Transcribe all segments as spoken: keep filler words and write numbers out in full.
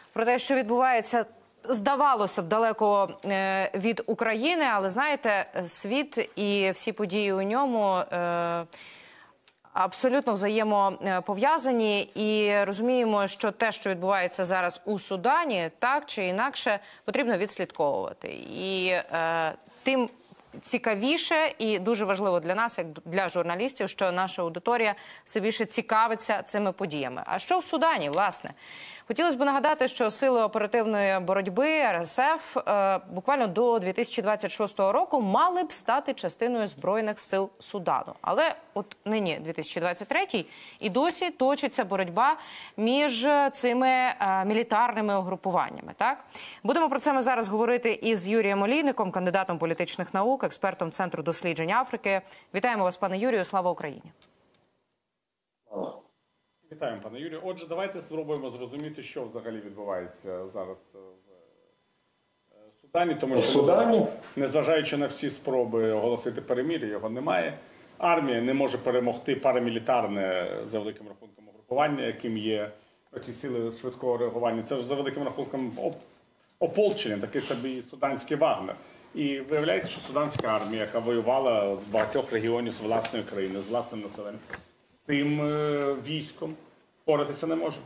про те, що відбувається, здавалося б, далеко від України, але, знаєте, світ і всі події у ньому абсолютно взаємопов'язані, і розуміємо, що те, що відбувається зараз у Судані, так чи інакше потрібно відслідковувати. І е, тим цікавіше і дуже важливо для нас, як для журналістів, що наша аудиторія все більше цікавиться цими подіями. А що в Судані, власне? Хотілося б нагадати, що сили оперативної боротьби Ер Ес Еф е, буквально до дві тисячі двадцять шостого року мали б стати частиною Збройних сил Судану. Але от нині дві тисячі двадцять третій і досі точиться боротьба між цими е, мілітарними угрупуваннями. Так? Будемо про це ми зараз говорити із Юрієм Олійником, кандидатом політичних наук, експертом Центру досліджень Африки. Вітаємо вас, пане Юрію. Слава Україні! Вітаємо, пане Юрію. Отже, давайте спробуємо зрозуміти, що взагалі відбувається зараз в Судані, тому що, Судані, незважаючи на всі спроби оголосити перемир'я, його немає. Армія не може перемогти парамілітарне, за великим рахунком, угрупування, яким є ці сили швидкого реагування. Це ж за великим рахунком ополчення, такий собі суданський Вагнер. І виявляється, що суданська армія, яка воювала з багатьох регіонів з власної країни, з власним населенням, цим військом впоратися не може?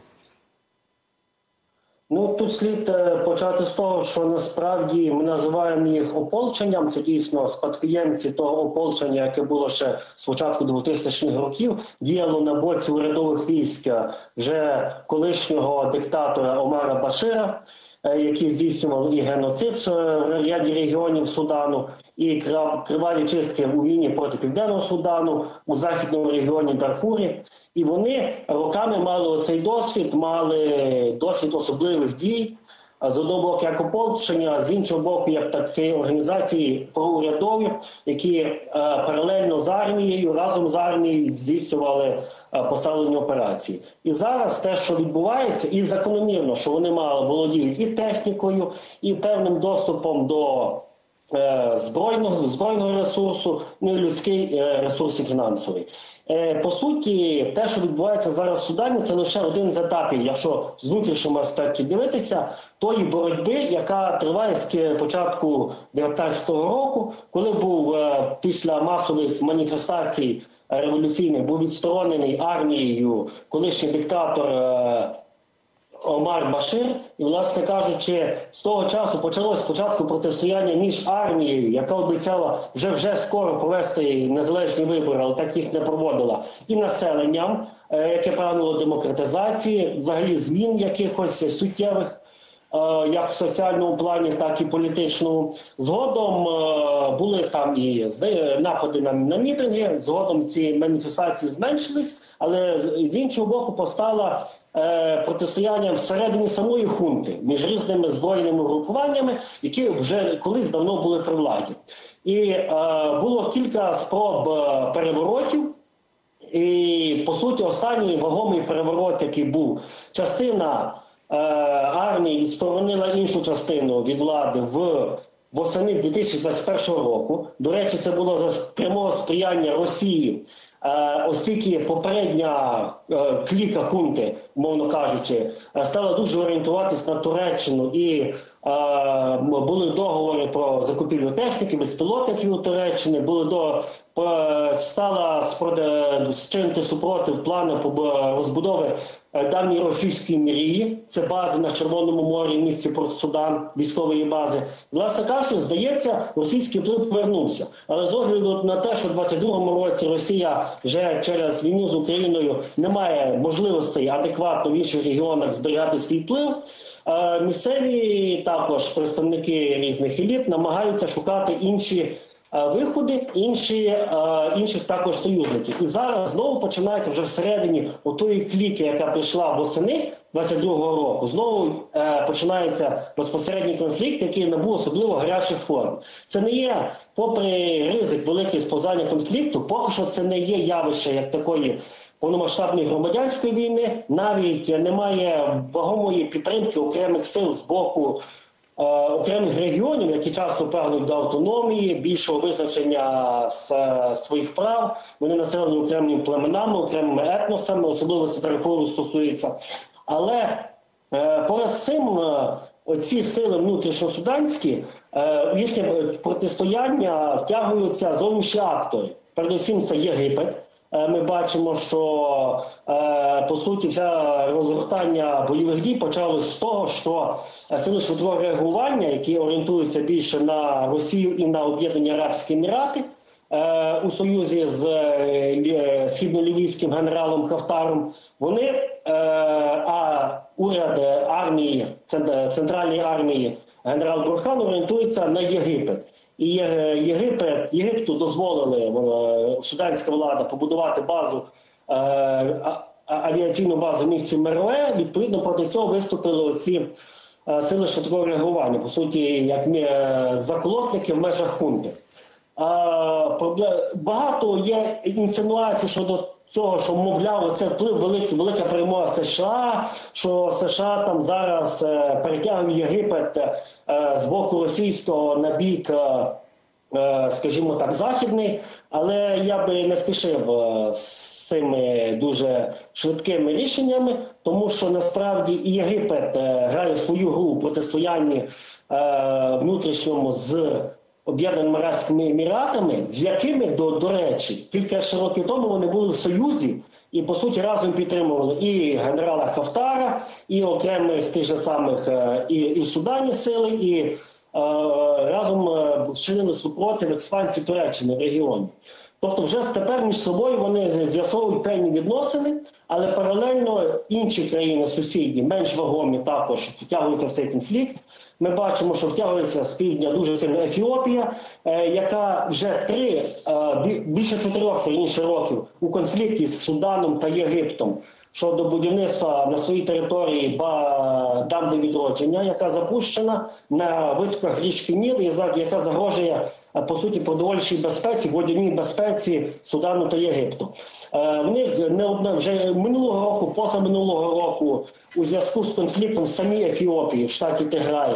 Ну, тут слід почати з того, що насправді ми називаємо їх ополченням. Це дійсно спадкоємці того ополчення, яке було ще з початку двохтисячних років, діяло на боці урядових військ вже колишнього диктатора Омара Башира, які здійснювали і геноцид в ряді регіонів Судану, і криваві чистки у війні проти Південного Судану, у західному регіоні Дарфурі. І вони роками мали оцей досвід, мали досвід особливих дій. З одного боку, як ополчення, з іншого боку, як такі організації проурядові, які е, паралельно з армією, разом з армією здійснювали е, поставлені операції. І зараз те, що відбувається, і закономірно, що вони мали володіють і технікою, і певним доступом до е, збройного, збройного ресурсу, ну і людський е, ресурс і фінансовий. По суті, те, що відбувається зараз в Судані, це лише один з етапів, якщо з внутрішнього аспекту дивитися, тої боротьби, яка триває з початку дев'ятнадцятого року, коли був після масових маніфестацій революційних, був відсторонений армією колишній диктатор Омар Башир, і, власне кажучи, з того часу почалось спочатку протистояння між армією, яка обіцяла вже вже скоро провести незалежні вибори, але так їх не проводила, і населенням, яке прагнуло демократизації, взагалі змін якихось суттєвих, як в соціальному плані, так і політичному. Згодом були там і напади на, на мітинги, згодом ці маніфестації зменшились, але з іншого боку постала е, протистояння всередині самої хунти між різними збройними групуваннями, які вже колись давно були при владі. І е, було кілька спроб переворотів, і, по суті, останній вагомий переворот, який був, частина армії відсторонила іншу частину від влади в восени дві тисячі двадцять першого року. До речі, це було за прямого сприяння Росії, оскільки попередня кліка хунти, мовно кажучи, стала дуже орієнтуватись на Туреччину, і були договори про закупівлю техніки, безпілотників у Туреччини, були до стала зчинити супротив плану розбудови давньої російської мрії, це бази на Червоному морі, в місті Порт-Судан, військової бази. Власне кажучи, здається, російський вплив повернувся. Але з огляду на те, що в двадцять другому році Росія вже через війну з Україною не має можливостей адекватно в інших регіонах зберігати свій вплив, місцеві також представники різних еліт намагаються шукати інші виходи, інші, інших також союзників. І зараз знову починається вже всередині отої кліки, яка прийшла восени двадцять другого року, знову починається безпосередній конфлікт, який набув особливо гарячих форм. Це не є, попри ризик великий сповзання конфлікту, поки що це не є явище як такої повномасштабної громадянської війни, навіть немає вагомої підтримки окремих сил з боку окремих регіонів, які часто прагнуть до автономії, більшого визначення своїх прав. Вони населені окремими племенами, окремими етносами, особливо це Дарфуру стосується. Але Е, Поряд з цим, е, оці сили внутрішньосуданські, е, в їхнє протистояння втягуються зовнішні актори. Передусім це Єгипет. Е, Ми бачимо, що е, по суті вся розгортання бойових дій почалось з того, що сили швидкого реагування, які орієнтуються більше на Росію і на Об'єднані Арабські Емірати, е, у союзі з е, східно-лівійським генералом Хафтаром, вони, е, а уряд армії, центральної армії генерал Бурхан орієнтується на Єгипет. І Єгипет, Єгипту дозволили е, суданська влада побудувати базу, е, а, авіаційну базу в місті Мероe. Відповідно, проти цього виступили ці е, сили швидкого реагування, по суті, як е, заколотники в межах хунти. Е, багато є інсинуацій щодо цього, що, мовляв, це вплив великий, велика перемога США, що США там зараз е, перетягує Єгипет е, з боку російського на бік, е, скажімо так, західний. Але я би не спішив е, з цими дуже швидкими рішеннями, тому що насправді і Єгипет е, грає свою гру у протистоянні е, внутрішньому з Об'єднаними Арабськими Еміратами, з якими, до, до речі, кілька ще років тому вони були в Союзі і, по суті, разом підтримували і генерала Хафтара, і окремих тих же самих і, і в Судані сили, і е, разом чинили супротив експансії Туреччини в регіоні. Тобто вже тепер між собою вони з'ясовують певні відносини, але паралельно інші країни сусідні, менш вагомі, також втягуються в цей конфлікт. Ми бачимо, що втягується з півдня дуже сильно Ефіопія, е, яка вже три, е, більше чотирьох інших років у конфлікті з Суданом та Єгиптом щодо будівництва на своїй території дамби відродження, яка запущена на витоках річки Ніл, яка загрожує, по суті, продовольчій безпеці, водяній безпеці Судану та Єгипту. В них не одне, вже минулого року, позаминулого року, у зв'язку з конфліктом в самій Ефіопії, в штаті Тиграй,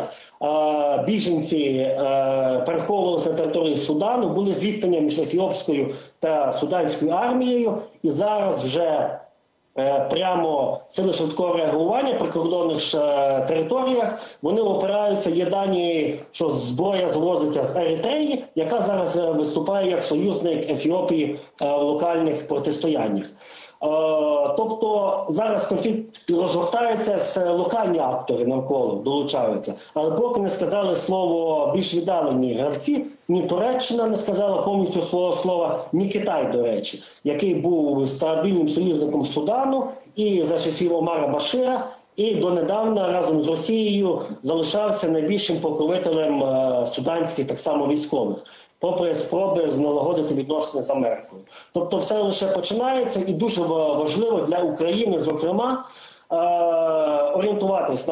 біженці переховувалися на території Судану, були зіткнення між ефіопською та суданською армією, і зараз вже прямо сили швидкого реагування при кордонних територіях, вони опираються, є дані, що зброя звозиться з Еритреї, яка зараз виступає як союзник Ефіопії в локальних протистояннях. Тобто зараз конфлікт розгортається, з локальні актори навколо долучаються. Але поки не сказали слово більш віддалені гравці, ні Туреччина не сказала повністю свого слова, ні Китай, до речі, який був стабільним союзником Судану і за часів Омара Башира, і донедавна разом з Росією залишався найбільшим покровителем суданських, так само військових, попри спроби налагодити відносини з Америкою. Тобто все лише починається, і дуже важливо для України, зокрема, орієнтуватись на,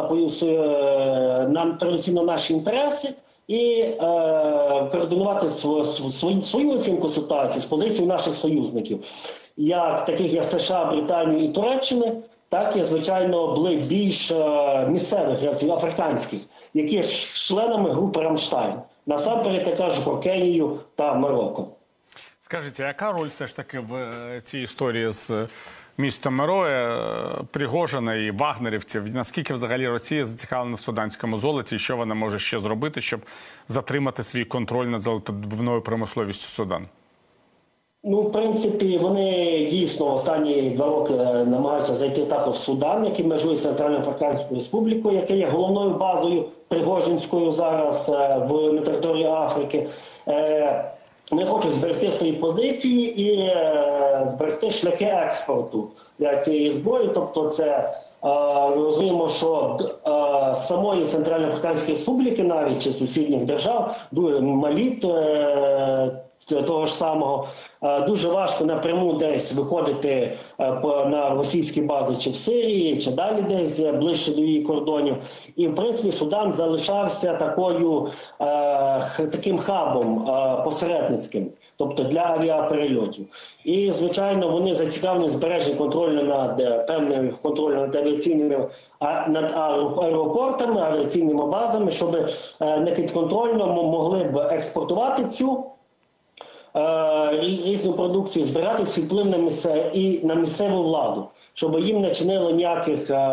на традиційно наші інтереси і е, координувати свою, свою, свою оцінку ситуації з позицією наших союзників, як таких як США, Британії і Туреччини, так і, звичайно, більш е, місцевих гравців, африканських, які є членами групи «Рамштайн». Насамперед, я кажу про Кенію та Марокко. Скажіть, а яка роль все ж таки в цій історії з містом Мерое, Пригожина і вагнерівців? Наскільки взагалі Росія зацікавлена в суданському золоті? І що вона може ще зробити, щоб затримати свій контроль над золотодобувною промисловістю Судану? Ну, в принципі, вони дійсно останні два роки намагаються зайти також в Судан, який межує з Центральноафриканською Республікою, яка є головною базою Пригожинською зараз в, на території Африки. Вони хочуть зберегти свої позиції і е, зберегти шляхи експорту для цієї зброї. Тобто це е, розуміємо, що е, самої Центральноафриканської Республіки, навіть чи сусідніх держав, Малі, е, того ж самого, дуже важко напряму десь виходити на російські бази чи в Сирії, чи далі десь ближче до її кордонів. І, в принципі, Судан залишався такою, таким хабом посередницьким, тобто для авіаперельотів. І, звичайно, вони зацікавлені збереження контролю над певним контролем над авіаційними над аеропортами, авіаційними базами, щоб непідконтрольно могли б експортувати цю різну продукцію, збирати свій вплив на місце і на місцеву владу, щоб їм не чинило ніяких е,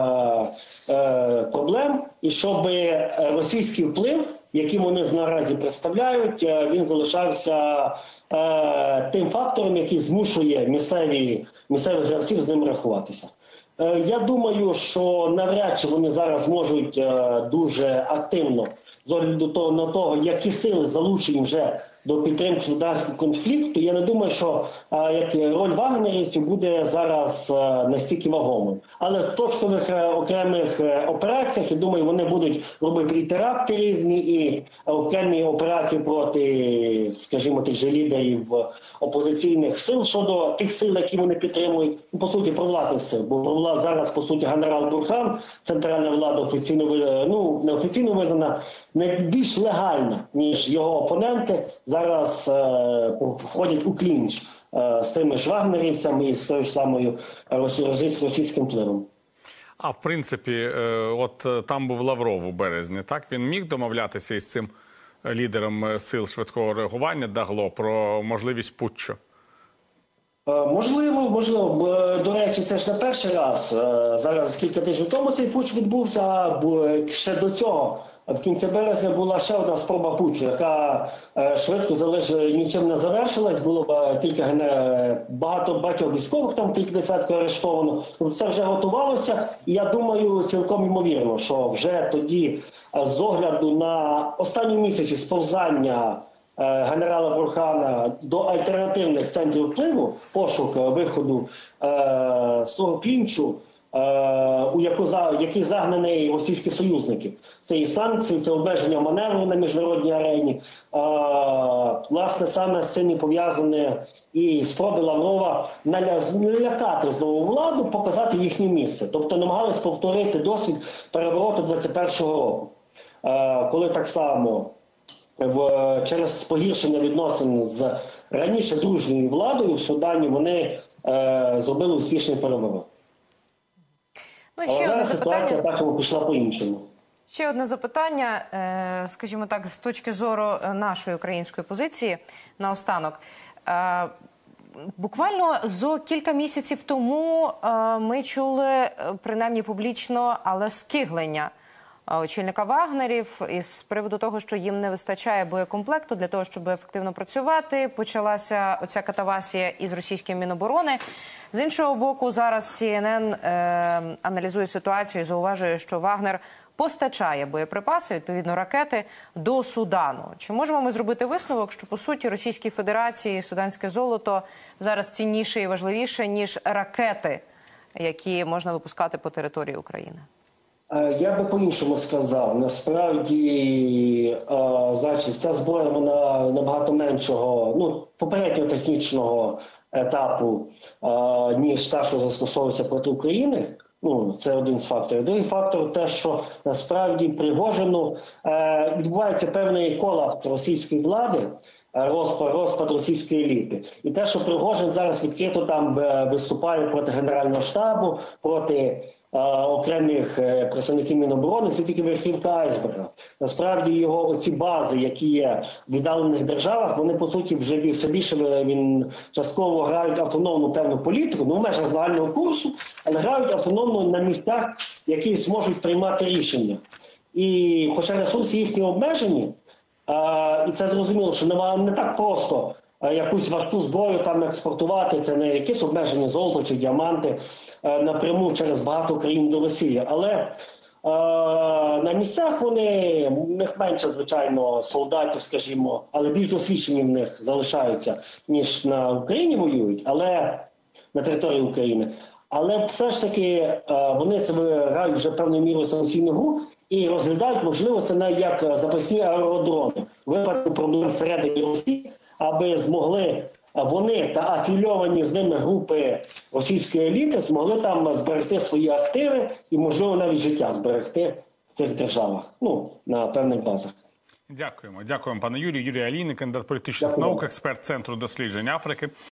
е, проблем, і щоб російський вплив, який вони наразі представляють, він залишався е, тим фактором, який змушує місцеві, місцевих гравців з ним рахуватися. Е, я думаю, що навряд чи вони зараз можуть е, дуже активно, з огляду того, на того, які сили залучені вже до підтримки суданського конфлікту, я не думаю, що а, як роль вагнерівців буде зараз а, настільки вагомою. Але в точкових а, окремих а, операціях, я думаю, вони будуть робити і теракти різні, і а, окремі операції проти, скажімо, тих же лідерів опозиційних сил щодо тих сил, які вони підтримують, ну, по суті, провладних сил. Бо влада зараз, по суті, генерал Бурхан, центральна влада офіційно, ну, неофіційно визнана, найбільш легальна, ніж його опоненти, зараз е, входять у клінч е, з тими ж вагнерівцями і з тою ж самою російським впливом. А в принципі, е, от е, там був Лавров у березні, так? Він міг домовлятися із цим лідером сил швидкого реагування Дагло про можливість путчу? Можливо, можливо. До речі, це ж не перший раз. Зараз кілька тижнів тому цей путч відбувся, бо ще до цього, в кінці березня, була ще одна спроба путчу, яка швидко залиш... нічим не завершилась. Було кілька багато багатьох військових, там кілька десятків арештовано. Це вже готувалося, і я думаю, цілком ймовірно, що вже тоді, з огляду на останні місяці сповзання генерала Бурхана до альтернативних центрів впливу, пошук виходу е, з того клінчу, е, у яку, який загнаний російські союзники. Це і санкції, це обмеження маневру на міжнародній арені. Е, власне, саме з цим і пов'язане і спроби Лаврова налякати знову владу, показати їхнє місце. Тобто намагались повторити досвід перевороту двадцять першого року, е, коли так само В, через погіршення відносин з раніше дружньою владою в Судані вони е, зробили успішний переворот. Ну, Але зараз ситуація так пішла по-іншому. Ще одне запитання, е, скажімо так, з точки зору нашої української позиції наостанок. Е, Буквально зо кілька місяців тому е, ми чули, принаймні публічно, але скиглення очільника Вагнерів із приводу того, що їм не вистачає боєкомплекту для того, щоб ефективно працювати. Почалася оця катавасія із російським Міноборони. З іншого боку, зараз Сі Ен Ен е, аналізує ситуацію і зауважує, що Вагнер постачає боєприпаси, відповідно ракети, до Судану. Чи можемо ми зробити висновок, що, по суті, Російській Федерації суданське золото зараз цінніше і важливіше, ніж ракети, які можна випускати по території України? Я би по-іншому сказав. Насправді, значить, ця зброя, вона набагато меншого, ну, попереднього технічного етапу, ніж та, що застосовується проти України. Ну, це один з факторів. Другий фактор – те, що насправді Пригожину е, відбувається певний колапс російської влади, розпад, розпад російської еліти. І те, що Пригожин зараз відкрито там виступає проти Генерального штабу, проти окремих представників Міноборони, це тільки верхівка айсберга. Насправді його оці бази, які є в віддалених державах, вони по суті вже все більше він частково грають автономну певну політику, ну в межах загального курсу, але грають автономно на місцях, які зможуть приймати рішення. І хоча ресурси їхні обмежені, а, і це зрозуміло, що не, не так просто а, якусь важку зброю там експортувати, це не якісь обмежені золото чи діаманти, напряму через багато країн до Росії. Але е, на місцях вони, в них менше, звичайно, солдатів, скажімо, але більш досвідчені в них залишаються, ніж на Україні воюють, але на території України. Але все ж таки е, вони себе грають вже певною мірою самостійну гру і розглядають, можливо, це навіть як запасні аеродроми. В випадку проблем всередині Росії, аби змогли вони та афільовані з ними групи російської еліти змогли там зберегти свої активи і, можливо, навіть життя зберегти в цих державах, ну, на певних базах. Дякуємо. Дякуємо, пане Юрію. Юрій Алійник, кандидат політичних Дякую. наук, експерт Центру досліджень Африки.